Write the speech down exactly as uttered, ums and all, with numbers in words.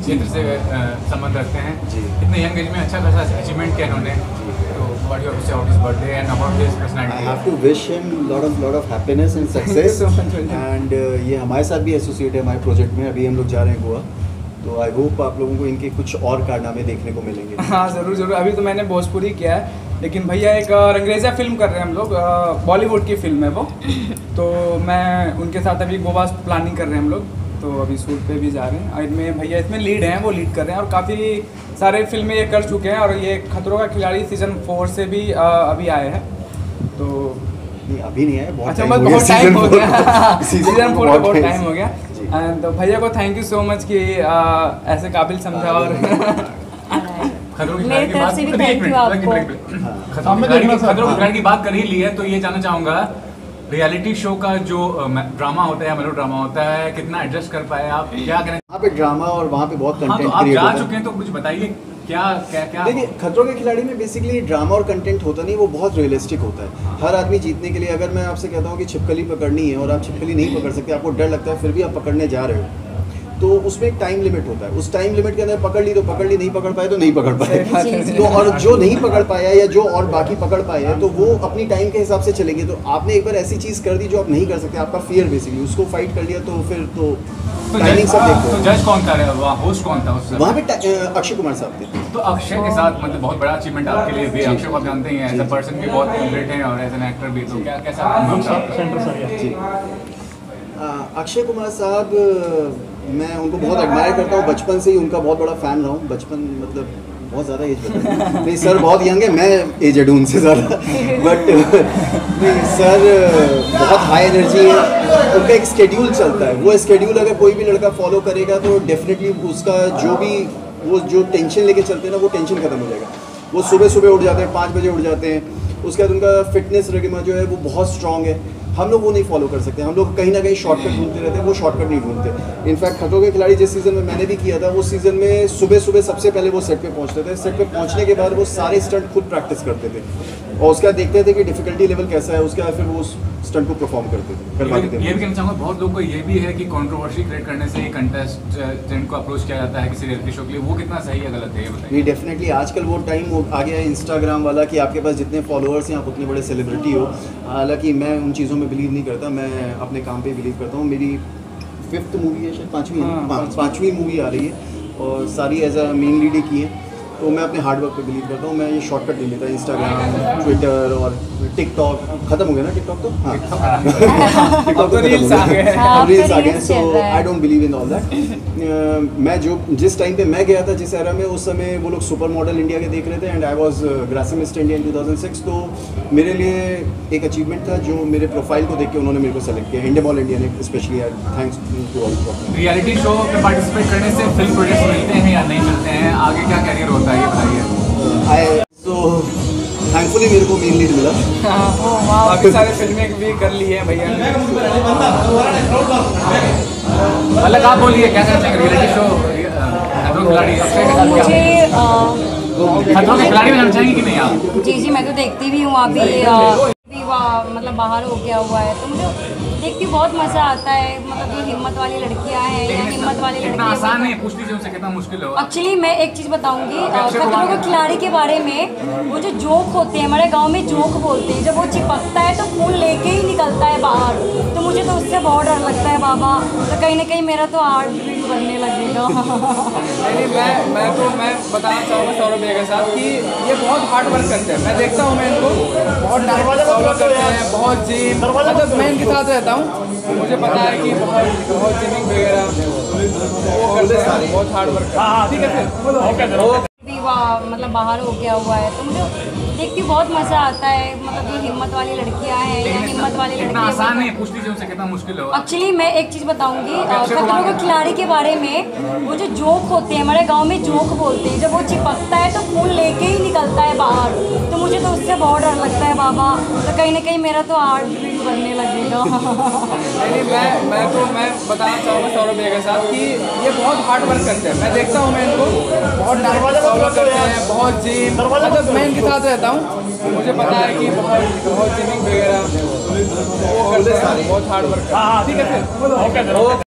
क्षेत्र से अ, संबंध रखते हैं जी। इतने यंग एज में अच्छा खासा अचीवमेंट किया इन्होंने, तो what you have to say about his birthday and about his I personality? have to wish him lot of lot of happiness and success. so much, William. and uh, ये हमारे साथ भी एसोसिएट है हमारे project में। अभी हम लोग जा रहे हैं गोवा, तो आई होप आप लोगों को इनके कुछ और कारनामे देखने को मिलेंगे। हाँ ज़रूर ज़रूर। अभी तो मैंने भोजपुरी किया है, लेकिन भैया एक अ, रंगरेजा फिल्म कर रहे हैं हम लोग, बॉलीवुड की फिल्म है वो। तो मैं उनके साथ अभी गोवा प्लानिंग कर रहे हैं हम लोग, तो अभी शूट पे भी जा रहे हैं। और इनमें भैया इसमें लीड हैं, वो लीड कर रहे हैं और काफ़ी सारे फिल्में ये कर चुके हैं। और ये खतरों का खिलाड़ी सीजन फोर से भी अ, अभी आए हैं। तो नहीं अभी नहीं है, बहुत अच्छा time बस हो गया, बहुत टाइम हो गया, season सीजन फोर का बहुत time टाइम हो गया। जी। एंड तो भैया को थैंक यू सो मच कि अ, ऐसे काबिल समझा। और खतरों की मेरी खिलाड़ी की तरफ बात से भी एक thank मिनट, you एक मिनट, आपको। एक मिनट। खतरों की खिलाड़ी की- खतरों की खिलाड़ी की बात कर ही ली है, तो ये जानना चाहूंगा रियलिटी शो का जो ड्रामा होता है, मेलो ड्रामा होता है, कितना एडजस्ट कर पाए आप, क्या करें? वहाँ पे ड्रामा और वहाँ पे बहुत हाँ, कंटेंट तो आप क्रिएट जा होता है। चुके हैं तो कुछ बताइए क्या क्या क्या देखिए खतरों के खिलाड़ी में बेसिकली ड्रामा और कंटेंट होता नहीं, वो बहुत रियलिस्टिक होता है। हर आदमी जीतने के लिए, अगर मैं आपसे कहता हूँ कि छिपकली पकड़नी है और आप छिपकली नहीं पकड़ सकते, आपको डर लगता है, फिर भी आप पकड़ने जा रहे हो, तो उसमें एक टाइम लिमिट होता है। उस टाइम लिमिट के अंदर पकड़ ली तो पकड़ ली, नहीं पकड़ पाए तो नहीं पकड़ पाए। तो और जो नहीं पकड़ पाया या जो और बाकी पकड़ पाए हैं, तो वो अपनी टाइम के हिसाब से चलेंगे। तो आपने एक बार ऐसी चीज़ कर दी जो आप नहीं कर सकते, आपका फियर बेसिकली, उसको फाइट कर लिया, तो फिर तो तो टाइमिंग जज सब देखते तो हो। जज कौन था, वहाँ होस्ट कौन था उस समय? वहाँ पे टा- अक्षय कुमार साहब थे। तो अक्षय के साथ मतलब बहुत बड़ा अचीवमेंट आपके लिए भी है। अक्षय को आप जानते ही हैं, एज अ पर्सन भी बहुत ग्रेट है और एज एन एक्टर भी, तो क्या कैसा अनुभव था? जी आ, अक्षय कुमार साहब, मैं उनको बहुत एडमायर करता हूँ, बचपन से ही उनका बहुत बड़ा फ़ैन रहा हूँ। बचपन मतलब बहुत ज़्यादा एज बता नहीं, सर बहुत यंग है, मैं एजेड हूँ उनसे ज़्यादा। बट नहीं सर बहुत हाई एनर्जी है, उनका एक स्केड्यूल चलता है। वो स्केड्यूल अगर कोई भी लड़का फॉलो करेगा तो डेफिनेटली उसका जो भी वो जो टेंशन लेके चलते हैं ना, वो टेंशन खत्म हो जाएगा। वो सुबह सुबह उठ जाते हैं, पाँच बजे उठ जाते हैं, उसके बाद उनका फिटनेस रेगिमा जो है वो बहुत स्ट्रॉन्ग है। हम लोग वो नहीं फॉलो कर सकते, हम लोग कहीं ना कहीं शॉर्टकट ढूंढते रहते हैं, वो शॉर्टकट नहीं ढूंढते। इनफैक्ट खतरों के खिलाड़ी जिस सीज़न में मैंने भी किया था, उस सीज़न में सुबह सुबह सबसे पहले वो सेट पे पहुंचते थे। सेट पे पहुंचने के बाद वो सारे स्टंट खुद प्रैक्टिस करते थे और उसके बाद देखते थे कि डिफिकल्टी लेवल कैसा है, उसके बाद फिर वो उस स्टंट को परफॉर्म करते थे, करवाते थे। ये भी कहना चाहूँगा, बहुत लोग को ये भी है कि कंट्रोवर्सी क्रिएट करने से कंटेस्टेंट को अप्रोच किया जाता है किसी रियलिटी शो के लिए, वो कितना सही है गलत है ये बताइए? ये डेफिनेटली आजकल वो टाइम आ गया है इंस्टाग्राम वाला कि आपके पास जितने फॉलोअर्स हैं, आप उतने बड़े सेलिब्रिटी हो। हालांकि मैं उन चीज़ों में बिलीव नहीं करता, मैं अपने काम पे बिलीव करता हूँ। मेरी फिफ्थ मूवी है, शायद पाँचवीं है, हाँ, पाँच- पाँचवीं मूवी आ रही है और सारी एज अ मेन लीड ही की है। तो मैं अपने हार्डवर्क पे बिलीव करता हूँ, मैं ये शॉर्टकट नहीं लेता। इंस्टाग्राम, ट्विटर और टिकटॉक खत्म हो गया ना, टिकटॉक तो हाँ टिकटॉक अब तो रील्स आ गए हैं। हाँ, अब रील्स तो आ गए हैं, reels सो चल रहा है। I don't believe in all that. मैं जो जिस टाइम पे मैं गया था, जिस एरा में, उस समय वो लोग सुपर मॉडल इंडिया के देख रहे थे and I was Grasim Mister India in two thousand six. तो मेरे लिए एक अचीवमेंट था जो मेरे प्रोफाइल को देख के उन्होंने मेरे को सेलेक्ट किया, इंडिया मॉल इंडिया ने specially. Thanks to all. Reality show में पार्टिसिपेट करने से फिल्म प्रोजेक्ट्स मिलते हैं या नहीं मिलते हैं, आगे क्या कैरियर होता है ये बताइए? आई सो थैंकफुली मेरे को मेन लीड मिला। काफ़ी सारे फिल्में भी कर ली है भैया ने। अलग आप बोलिए क्या कहना चाहेंगे रियलिटी शो खतरों के खिलाड़ी अक्षय के साथ मुझे क्या अ, खतरों के खिलाड़ी में जाना चाहेंगे कि नहीं आप? जी जी मैं तो देखती भी हूँ, अभी अ, भी वहाँ मतलब बाहर हो गया हुआ है, तो मुझे देखती बहुत मज़ा आता है। मतलब ये हिम्मत वाली लड़कियाँ हैं या हिम्मत वाली इतना लड़कियाँ। आसान नहीं है, पूछ लीजिए उनसे कितना मुश्किल है। एक्चुअली मैं एक चीज़ बताऊंगी, अ, खतरों के खिलाड़ी के बारे में। वो जो जोक होते हैं, हमारे गांव में जोक बोलते हैं, जब वो चिपकता है तो खून लेके ही निकलता है बाहर, तो मुझे तो उससे बहुत डर लगता है बाबा। तो कहीं ना कहीं मेरा तो हार्ट बीट बनने लगेगा। नहीं मैं मैं तो मैं बताना चाहूँगा सौरभ भैया के साथ कि ये बहुत हार्ड वर्क करते हैं। मैं देखता हूँ, मैं इनको बहुत डाइट फॉलो करते हैं, बहुत जिम, मतलब मैं इनके साथ रहता हूँ, मुझे पता है कि बहुत बहुत जिमिंग वगैरह वो करते हैं, बहुत हार्ड वर्क करते हैं। ठीक है फिर भी वहाँ मतलब बाहर हो गया हुआ है, तो मुझे देखती बहुत मज़ा आता है। मतलब ये हिम्मत वाली लड़कियाँ हैं या हिम्मत वाली इतना लड़कियाँ। आसान नहीं है, पूछ लीजिए उनसे कितना मुश्किल है। एक्चुअली मैं एक चीज़ बताऊंगी, अ, खतरों के खिलाड़ी के बारे में। वो जो जोक होते हैं, हमारे गांव में जोक बोलते हैं, जब वो चिपकता है तो खून लेके ही निकलता है बाहर, तो मुझे तो उससे बहुत डर लगता है बाबा। तो कहीं ना कहीं मेरा तो हार्ट बीट बनने लगेगा। नहीं मैं मैं तो मैं बताना चाहूँगा सौरभ भैया के साथ कि ये बहुत हार्ड वर्क करते हैं। मैं देखता हूँ, मैं इनको बहुत डाइट फॉलो करते हैं, बहुत जिम, मतलब मैं इनके साथ रहता हूँ, मुझे पता है कि बहुत बहुत जिमिंग वगैरह वो करते हैं, बहुत हार्ड वर्क करते हैं। ठीक है फिर